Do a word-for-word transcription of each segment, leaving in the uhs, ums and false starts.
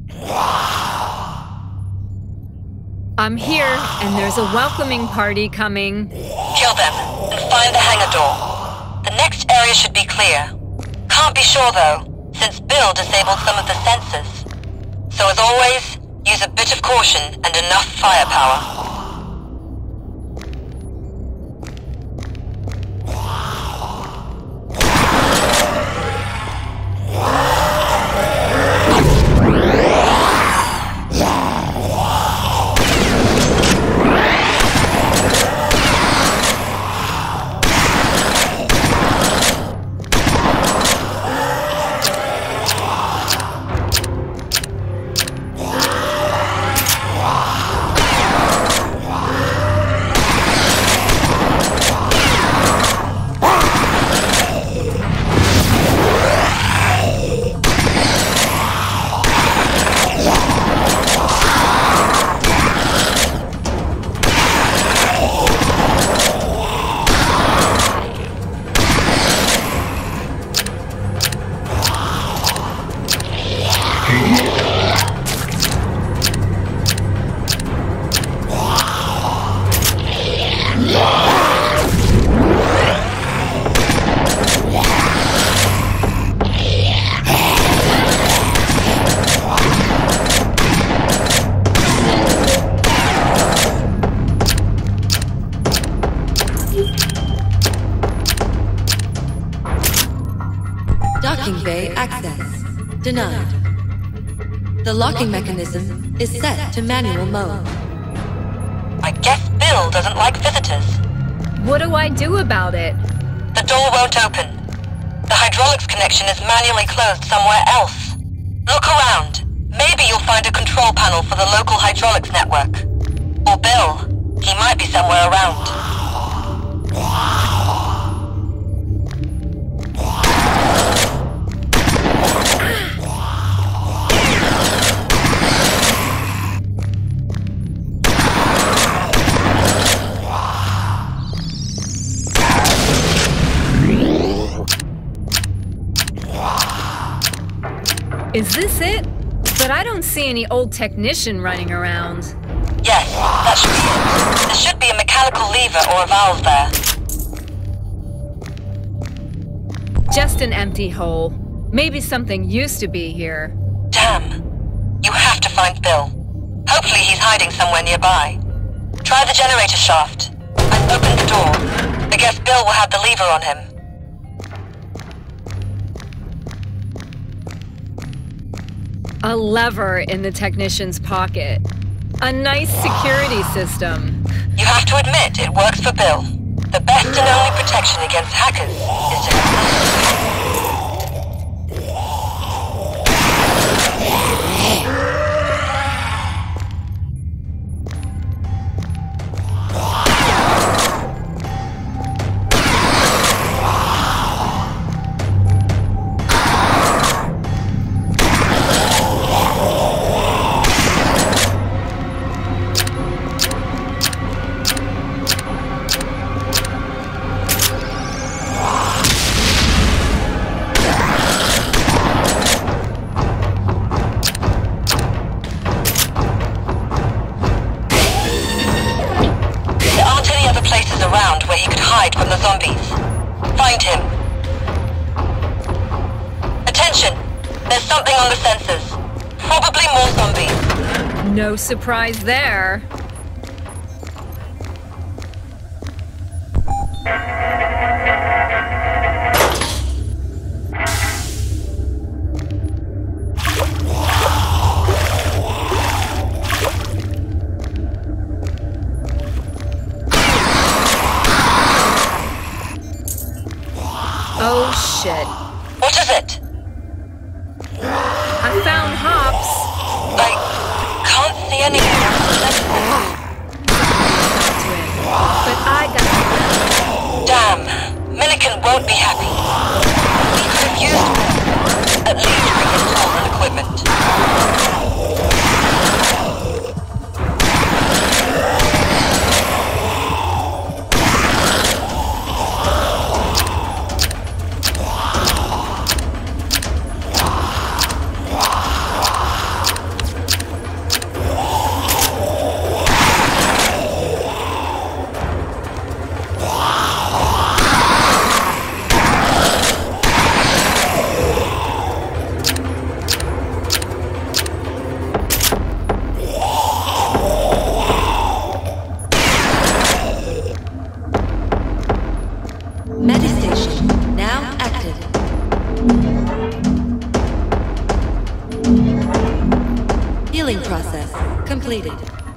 I'm here, and there's a welcoming party coming. Kill them, and find the hangar door. The next area should be clear. Can't be sure, though, since Bill disabled some of the sensors. So as always, use a bit of caution and enough firepower. Docking bay access denied. The locking mechanism is set to manual mode. I guess Bill doesn't like visitors. What do I do about it? The door won't open. The hydraulics connection is manually closed somewhere else. Look around. Maybe you'll find a control panel for the local hydraulics network. Or Bill. He might be somewhere around. Is this it? But I don't see any old technician running around. Yes, that should be it. There should be a mechanical lever or a valve there. Just an empty hole. Maybe something used to be here. Damn. You have to find Bill. Hopefully he's hiding somewhere nearby. Try the generator shaft. I've opened the door. I guess Bill will have the lever on him. A lever in the technician's pocket. A nice security system. You have to admit it works for Bill. The best and only protection against hackers is to have... from the zombies. Find him. Attention! There's something on the sensors. Probably more zombies. No surprise there. Oh, shit. What is it? I found hops. I can't see anything. But I got... Damn. Milliken won't be happy. We could have used him. At least bring his tools and equipment. process completed.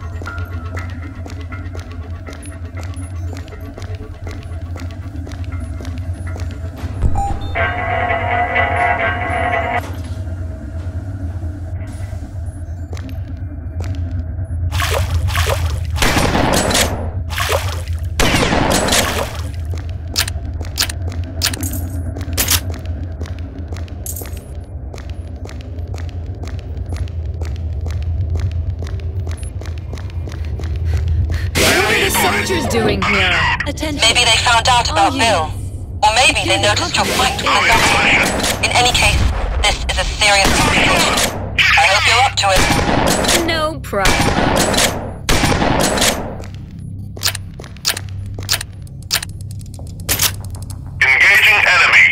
Doing here? Attention. Maybe they found out about Bill. Or maybe they noticed your flight was erratic. In any case, this is a serious complication. I hope you're up to it. No problem. Engaging enemy.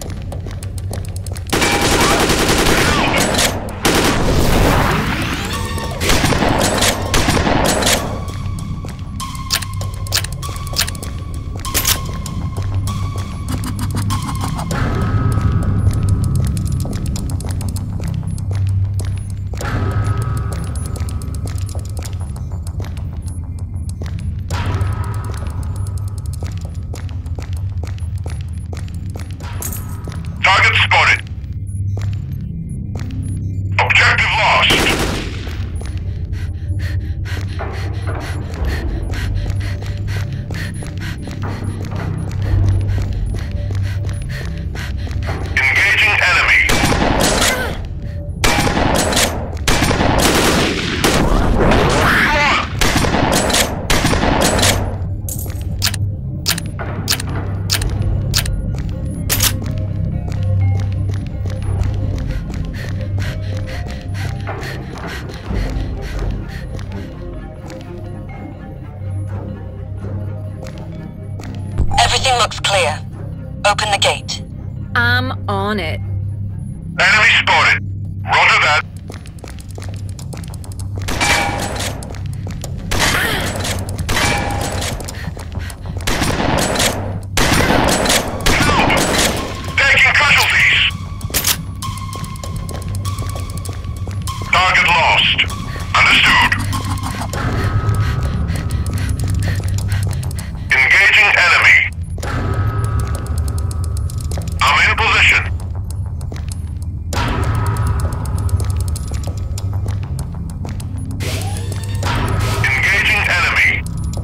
Target spotted. Objective lost. Engaging enemy. Everything looks clear. Open the gate. I'm on it. Enemy spotted. Roger that. Taking casualties. Target lost. Understood. Engaging enemy. I'm in position. Engaging enemy.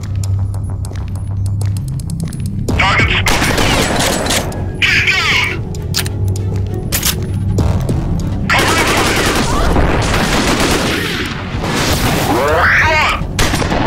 Target spotted. Get down! Cover fire! Run!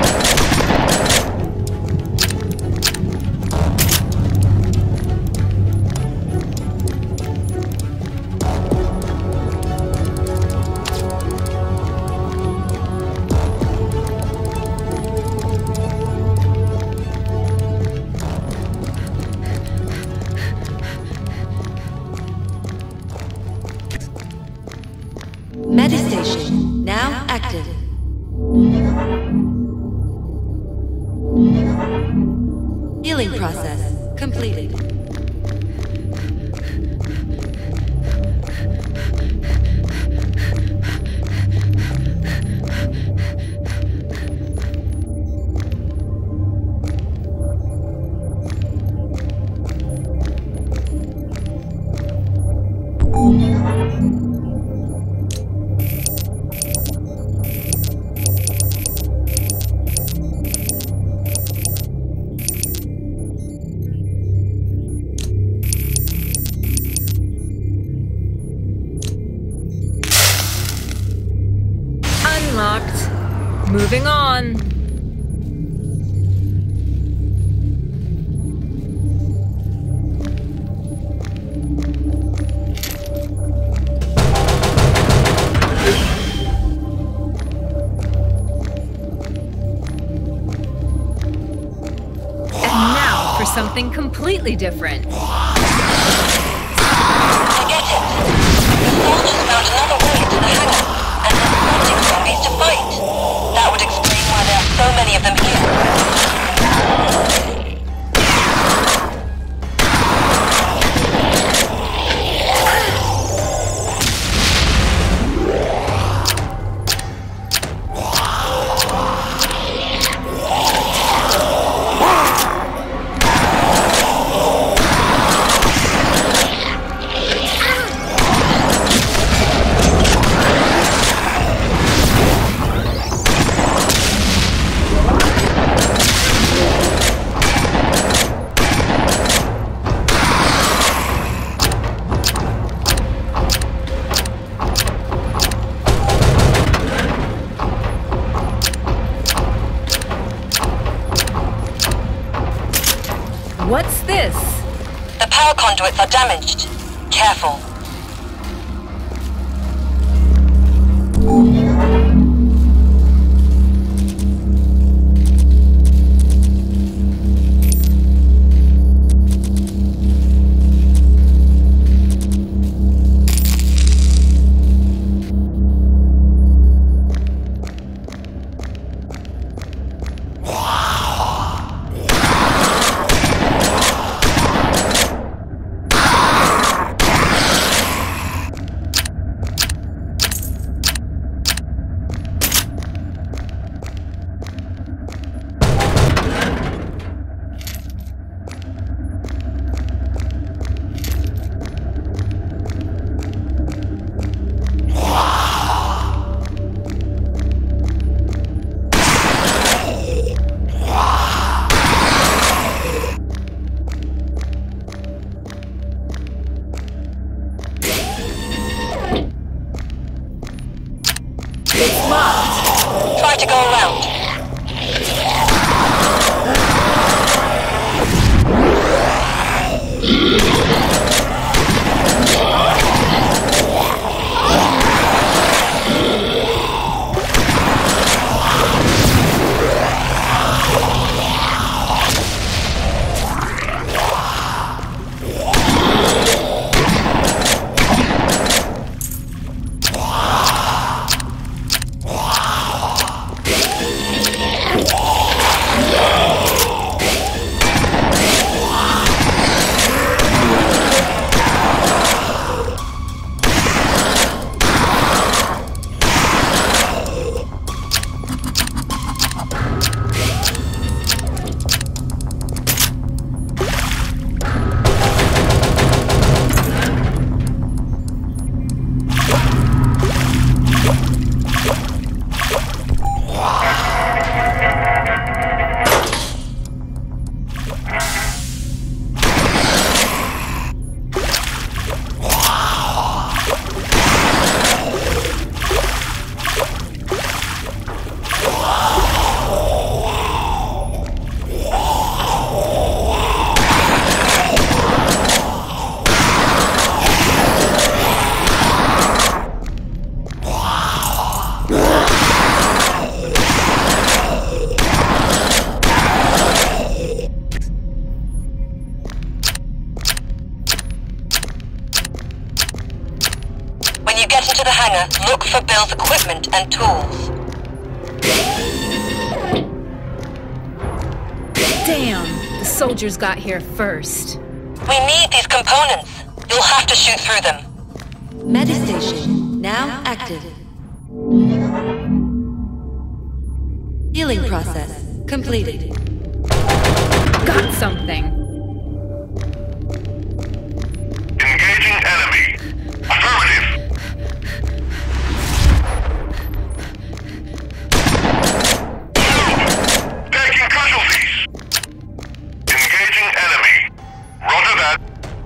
Medistation now active. Healing process completed. Unlocked. Moving on. And now for something completely different. I get it. The soldiers found another way to the hangar, and they're wanting zombies to fight. That would explain why there are so many of them here. What's this? The power conduits are damaged. Careful. Try to go around. When you get into the hangar, look for Bill's equipment and tools. Damn, the soldiers got here first. We need these components. You'll have to shoot through them. Medistation now active. Healing process completed. Got something. Engaging enemy. Affirmative. Taking casualties. Engaging enemy. Roger that.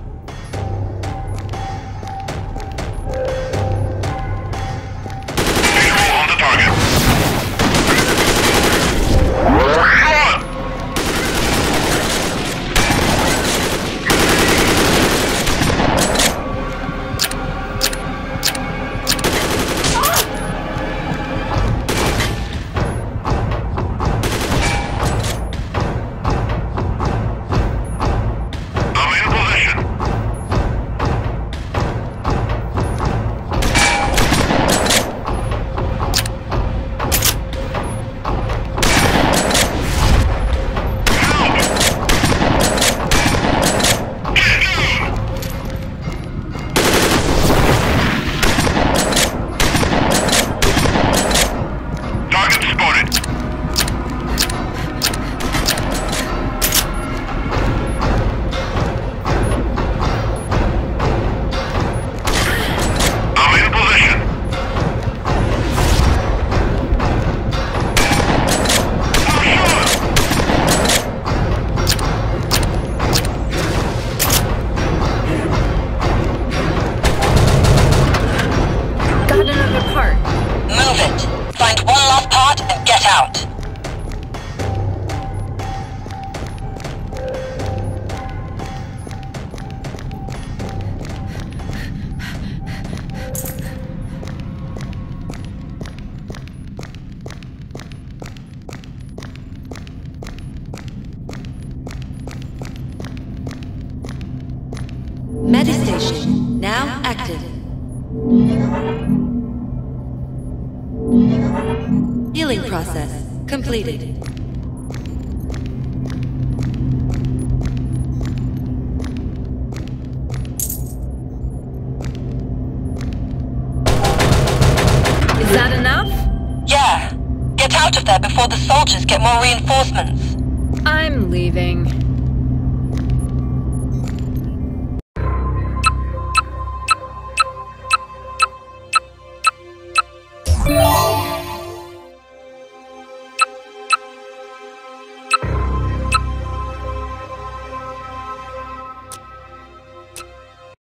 Visual on the target. On! I'm in position. Target spotted. I'm in position. Oh, sure. Got another part. Move it. Find one last part and get out. active. Healing process completed. Is that enough? Yeah. Get out of there before the soldiers get more reinforcements. I'm leaving.